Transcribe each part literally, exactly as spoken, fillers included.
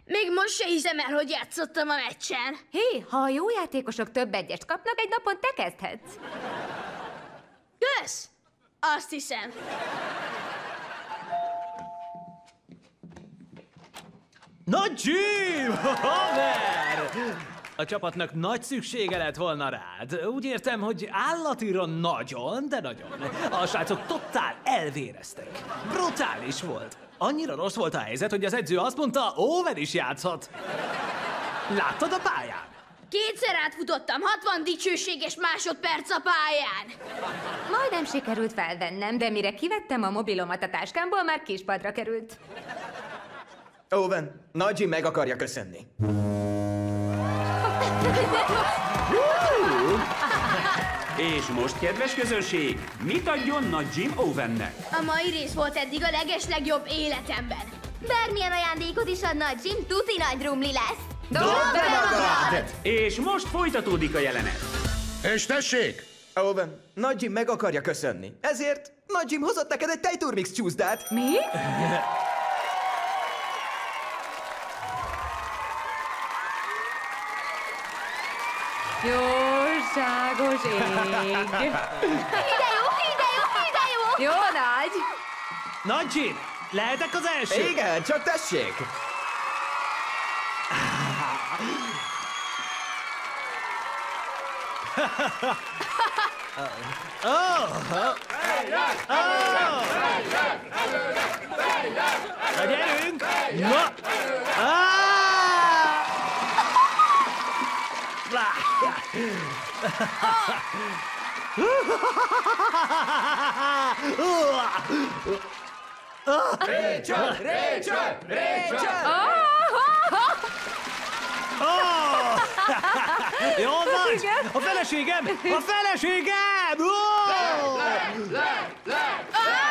Még most se hiszem el, hogy játszottam a meccsen. Hé, ha a jó játékosok több egyest kapnak, egy napon te kezdhetsz. Kösz! Azt hiszem. Nagy Jim! Haver! A csapatnak nagy szüksége lett volna rád. Úgy értem, hogy állatira nagyon, de nagyon. A srácok totál elvéreztek. Brutális volt. Annyira rossz volt a helyzet, hogy az edző azt mondta, Owen is játszhat. Láttad a pályán? Kétszer átfutottam, hatvan dicsőséges másodperc a pályán. Majdnem sikerült felvennem, de mire kivettem a mobilomat a táskámból, már kispadra került. Owen, Nagy Jim meg akarja köszönni. És most, kedves közönség, mit adjon Nagy Jim Owennek? A mai rész volt eddig a legeslegjobb életemben. Bármilyen ajándékot is ad Nagy Jim, tuti nagy rumli lesz. Dobd be magad! És most folytatódik a jelenet. És tessék! Owen, Nagy Jim meg akarja köszönni. Ezért Nagy Jim hozott neked egy tejturmix csúszdát. Mi? Jóságos ég. Ide jó, ide jó, ide jó! Jó nagy! Nagy Jim, lehetek az első? Igen, csak tessék! Na gyerünk! Na! Ah! Rachel! Rachel! Rachel! Oh! Jó vagy! A feleségem! A feleségem! Oh! Le! Le! Le!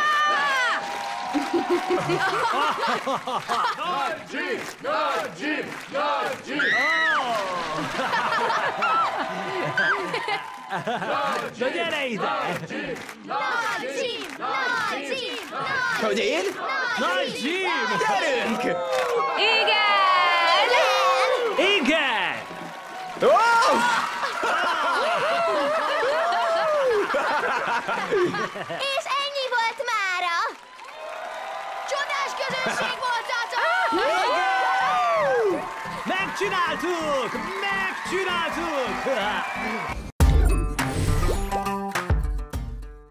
Nagy Jim! Nagy Jim! Nagy Jim! Na gyere ide! Nagy Jim! Nagy Jim! Hogy én? Nagy Jim! Gyerünk! Igen! Igen! Oh! És ennyi volt mára! Csodás közönség voltatok! Megcsináltuk! Megcsináltuk!